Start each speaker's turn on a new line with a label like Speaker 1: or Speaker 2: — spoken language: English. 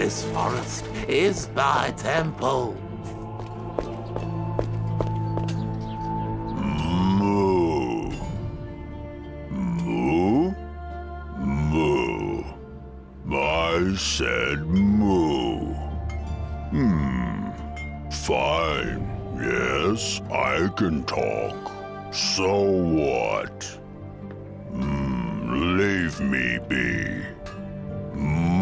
Speaker 1: This forest is my temple.
Speaker 2: Moo. Moo? Moo. I said moo. Fine. Yes, I can talk. So what? Leave me be.